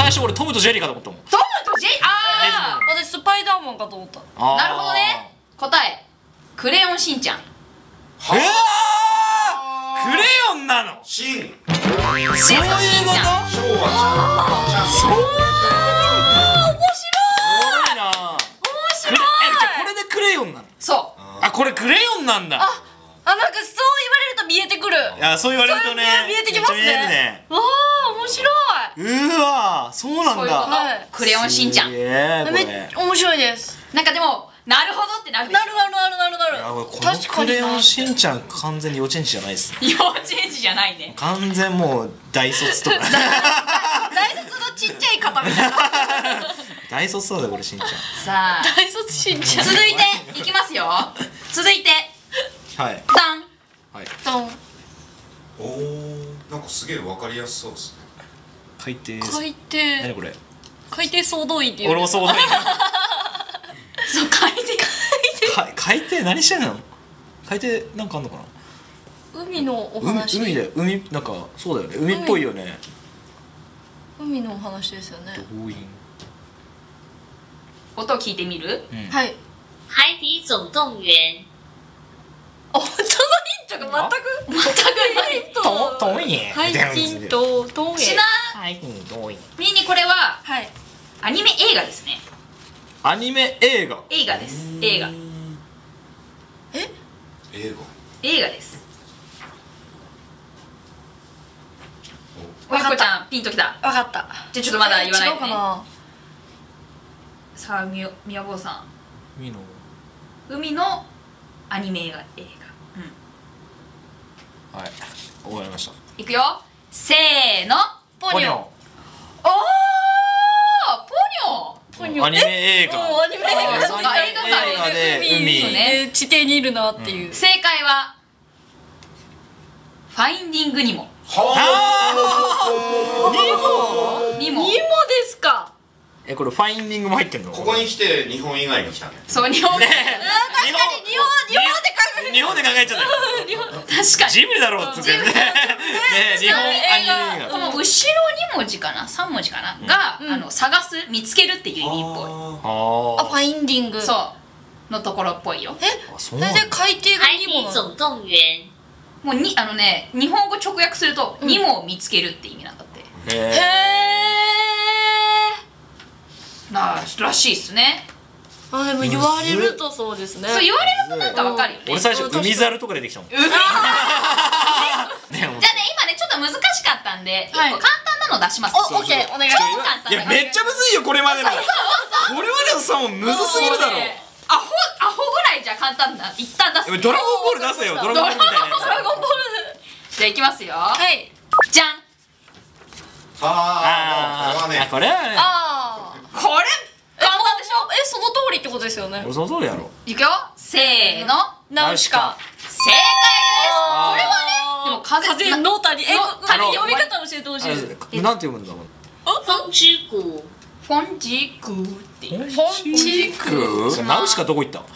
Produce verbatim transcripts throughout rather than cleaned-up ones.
初俺トムとジェリーかと思ったもん。 トムとジェリー、あ私スパイダーマンかと思った。 あ、なるほどね。答えクレヨンしんちゃん。 うわー、クレヨンなの。 しん。 そういうこと。 しょうはちゃん。ちゃん。 おもしろいな。面白い。え、じゃあこれでクレヨンなの。 そう。 あ、これクレヨンなんだ。 あ、あ、なんかそう言われると見えてくる。 いや、そう言われるとね、 見えてきますね。 めっちゃ見えるね。 わあ、面白い。 うわー、そうなんそういうこだ。 と。クレヨンしんちゃん。 すげえこめっれ。 面白いです。 なんかでもなるほどってなるでしょ。 なるなるなるなるなる。 いや、このクレヨンしんちゃん完全に幼稚園児じゃないです。 幼稚園児じゃないね。 完全もう大卒とか。 大卒のちっちゃい方みたいな。 大卒だぜこれしんちゃん。 さあ大卒しんちゃん。 続いていきますよ。続いてはいダン。 はい。 ドン。 おお、なんかすげえわかりやすそうですね。 海底。 海底。 何これ。 海底総動員っていう。 俺もそうだね。 そう、海底。 か海底何してんの。海底なんかあんのかな。 海のお海話。 海で海なんかそうだよね、海っぽいよね。 海のお話ですよね。 動員。 音を聞いてみる？ はい。 海底总动員。 あ、本当のヒントが全く全くヒント。 と遠いね。 はい、ヒントどうしな。 はい、遠い。 みにこれははい。 アニメ映画ですね。 アニメ映画。 映画です。映画。 え？ 英語。 映画です。 わかったわこちゃんピンときた。 わかった。 じゃあちょっとまだ言わないでね。 違うかな。 さあみよ宮坊さ海の。 ん。海のアニメ映画映画。うん。 はい。終わりました。 いくよ。せーの。 ポニョ。 おー、ポニョ。 ポニョ。 アニメ映画。 もうアニメ映画。 そうか、映画映画で海そうね。 で地底にいるなっていう。 正解はファインディングニモ。 はニモ。 ニモですか。 え、これファインディングも入ってんの。 あ。ここに来て日本以外に来たね。 そう、日本。 ね。 確かに日本日本で考え日本で考えちゃったよ。 確かに。 ジブリだろうっつってね。ね、日本アニメ映画。 この後ろに文字かな、三文字かな、が、あの探す、見つけるっていう意味っぽああ、ファインディング。 い。そうのところっぽいよ。 え、 あ、そうなんだ。 それで海底が海ニモ底なの。 总動員。 もうにあのね、日本語直訳すると、ニモを見つけるって意味なんだって。 へへえ。 なあ、らしいっすね。 ー。あ、でも言われるとそうですね。 そう言われるとなんかわかるよね。 俺最初海猿とか出てきたもん。 海。じゃあね、 ね、もう今ねちょっと難しかったんで、一個はい簡単なの出します。 お、オッケー、お願いし超ます。 簡単。 いや、めっちゃむずいよ、これまでの。これまでのさ、もうむずすぎるだろ。 もうねアホアホぐらいじゃ簡単な、一旦出す。 ドラゴンボール出せよ、ドラゴンボールみたいなやつ。 ドラゴンボール。 じゃあいきますよ。 はい。 じゃん。 ああ、これはあ、 ね。 これはね。 ああ。 これ簡単でしょ。 え、その通りってことですよね。 俺その通りやろ。 いくよ。せーの。 ナウシカ。 正解です。これはね、でも風風の谷。え、 のこ谷読み方教えてほしいです。 あ、なんて読むんだろう。 风之谷。 フォンジクーっていう。 フォンチク。 クナウシカどこ行ったの。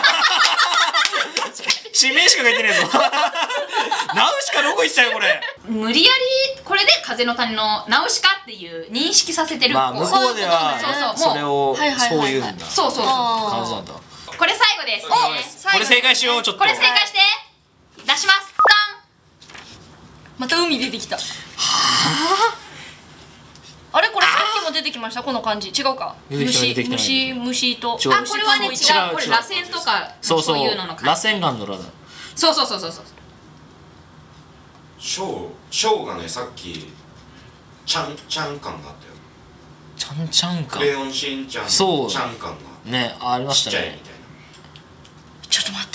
指名しか書いてねえぞ。ナウシカどこ行っちゃうよこれ。 無理やりこれで風の谷のナウシカっていう認識させてる。 まあ向こうではそうそうそう。 それもうをそういうんだ。 そうそうそう。 感じなんだ。 これ最後です。 これ正解しようちょっと。 これ正解して。出します。 また海出てきた。はあ。あれこれさっきも出てきましたこの漢字違うか。 出てきた出て虫きた虫虫と。 違うあ、これはね違う。これ螺旋とかそうそう。 いうのの螺旋岩の螺だ。 そうそうそうそうそう。 ショー、ショーがね、さっきちゃんちゃん感があったよ。 ちゃんちゃんかクレヨンしんちゃんそうちゃん感がね、ありまちしたね。 っちゃいみたいちょっと待って。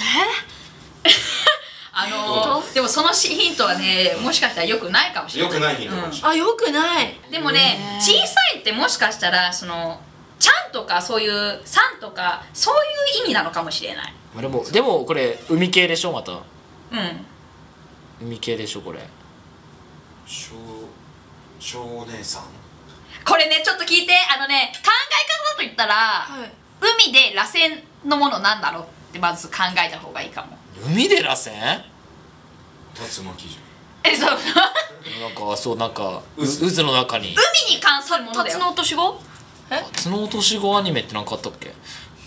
あのー、でもそのヒントはね、もしかしたら良くないかもしれない。 な。よくないヒントかもしれない。 あ、よくない。 でもね、小さいってもしかしたらそのちゃんとかそういうさんとかそういう意味なのかもしれない。 でもでもこれ海系でしょまた。 うん。 海系でしょこれ。 しょう、しょうお姉さん。 これねちょっと聞いて、あのね考え方といったら、 はい。 海で螺旋のものなんだろうってまず考えた方がいいかも。 海で螺旋？ 竜巻じえそうなんかそうなんかう渦の中に海に関するものだよ。 タツノオトシゴ？え？ タツノオトシゴアニメって何かあったっけ？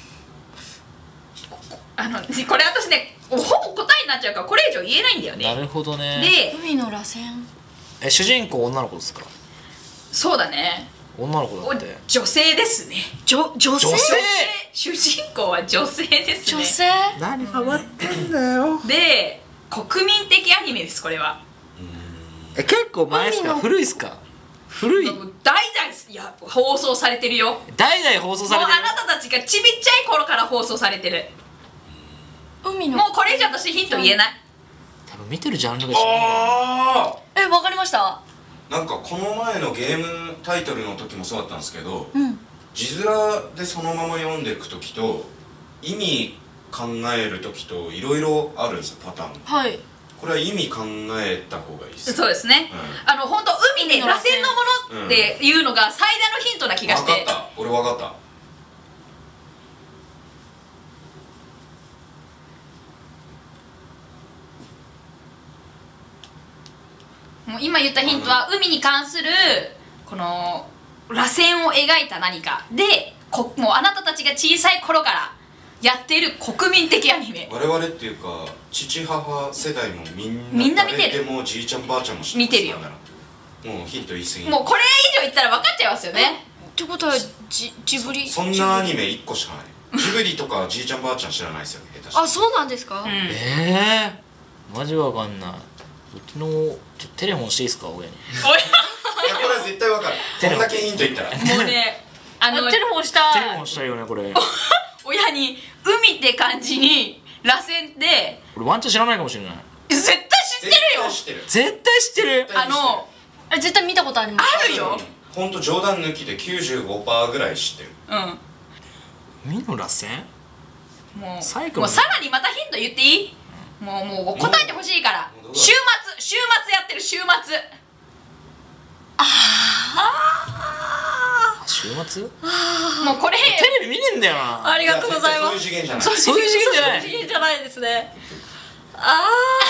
あのこれ私ねほぼ答えになっちゃうからこれ以上言えないんだよね。 なるほどね。 で海の螺旋。 え主人公女の子ですか？ そうだね。 女の子だおって女性ですね。 女女性？ 女性主人公は女性ですね。 女性？ 何ハマってんだよ。 で国民的アニメです。これはえ結構前ですか？ 海の古いですか？古い代々いや放送されてるよ。もう代々放送されてる。 あなたたちがちびっちゃい頃から放送されてる。 海の。 もうこれ以上私ヒント言えない。 多分見てるジャンルが違う。 あえ、わかりました？ あなんかこの前のゲームタイトルの時もそうだったんですけど、 うん。 字面でそのまま読んでいく時と意味考える時といろいろあるんですよ、パターン。 はい。 これは意味考えた方がいいです。 そうですね。 うんあの本当海で螺旋のものっていうのが最大のヒントな気がして。 分かった、俺分かった。 もう今言ったヒントは海に関するこの螺旋を描いた何かでこもうあなたたちが小さい頃からやっている国民的アニメ。 我々っていうか父母世代もみんなみんな見てる。 誰でもじいちゃんばあちゃんも知ってます。 見てるよ。 もうヒント言い過ぎ。 もうこれ以上言ったら分かっちゃいますよね。 ってことはジジブリ？ そんなアニメいっこしかない。ジブリとかじいちゃんばあちゃん知らないですよ、下手して。 あ、そうなんですか？ うんええマジわかんない。昨日ちょテレフォンしていいですか親に。 おいいやこれは絶対分かる。こんだけヒント言ったら。 もうねあのあ、テレフォンしたテレフォンしたいよねこれ。 親に海って感じに螺旋で俺ワンチャン知らないかもしれない。 絶対知ってるよ。 絶対知ってる。 絶対知ってる。 あのえ、絶対見たことあります。 あるよ。 ほんと冗談抜きで きゅうじゅうごパーセント ぐらい知ってる。 うん海の螺旋？ もう最後もうさらにまたヒント言っていい？もうもう答えてほしいからもう週末週末やってる週末。 週末？ もうこれテレビ見ねえんだよな。 ありがとうございます。 そういう次元じゃない。 そういう次元じゃない。 次元じゃないですね。あ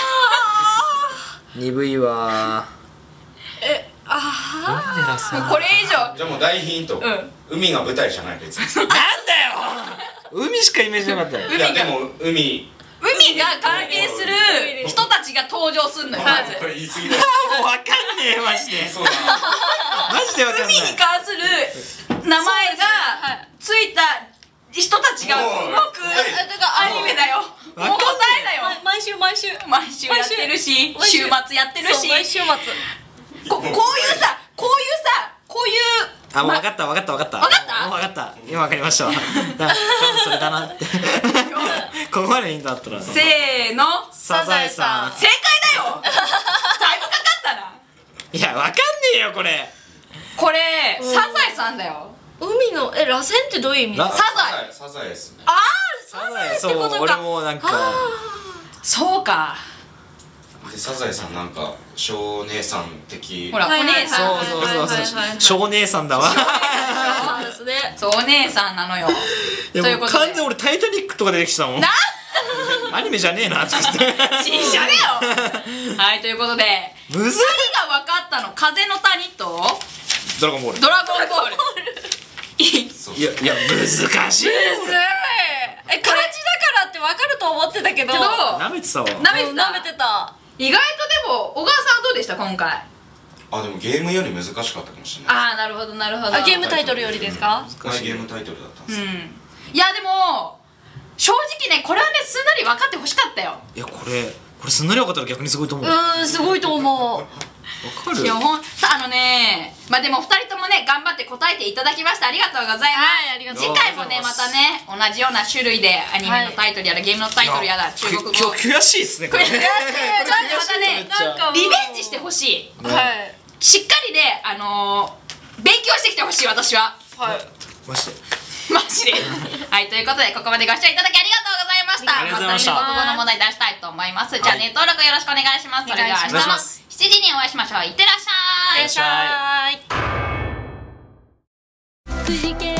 鈍いわー。え、あー。海で螺旋。 もうこれ以上じゃあもう大ヒント。 うん海が舞台じゃない別に。 なんだよ。海しかイメージなかったよ。 いやでも海。 海が関係する人たちが登場すんのよまず。 これ言い過ぎだ。 もうわかんねえマジで。 そうだ。 マジでわかんない。 海に関する名前がついた人たちが動くアニメだよ。もう答えだよ。 毎週毎週。 毎週やってるし毎週週末やってるし、 そう、毎週末。 ここういうさこういうさこういうあ、もう分かった分かった分かった。 分かったもう分かった。今分かりましたわ。だからそれだなって。ここまでいいんだったら。 せーのサザエさん。 正解だよ。だいぶかかったな。 いや分かんねえよこれ。 これサザエさんだよ。 海の、え、螺旋ってどういう意味？ らサザエ。 サザエですね。 あサザエってことかそう俺もなんかあそうか。 でサザエさんなんか少姉さん的。 ほらおはいはい姉さん。 そうそうそうはいはいはいはいそう少姉さんだわ。 そうですね。 そうお姉さんなのよ。 いやということでもう完全に俺タイタニックとか出てきたもん。 なアニメじゃねえなって言って。 新車だよ。はいということでむずい。 ふたりが分かったの風の谷とドラゴンボール。 ドラゴンボール。 そういやいや難しい。 え、漢字だからってわかると思ってたけど。 けどなめてたわ。 なめてた舐めてた。 意外とでも小川さんはどうでした今回？ あでもゲームより難しかったかもしれない。 ああなるほどなるほど。 あ、ゲームタイトルよりですか？ 難しいゲームタイトルだったんですよ。 うん。いやでも正直ねこれはねすんなり分かってほしかったよ。 いやこれこれすんなり分かったら逆にすごいと思う。 うわーん、すごいと思う。 かる。 いやほんさあのねまあでもふたりともね頑張って答えていただきました。ありがとうございます。 はい、ありがとう次ござい回もねまますたね同じような種類でアニメのタイトルやら、ゲームのタイトルやら中国語今日悔しいっすねこれ。 これちょっとまたねなんかもうリベンジしてほしい。 はい。 しっかりねあのー、勉強してきてほしい私は。 はい。 マジで。 マジではいということでここまでご視聴いただきありがとうございました。 ありがとうございましたまた国語の問題出したいと思います。じゃあネット登録よろしくお願いします。それでは明日のお願いしますしちじにお会いしましょう。いってらっしゃい。 いらっしゃい。 くじけ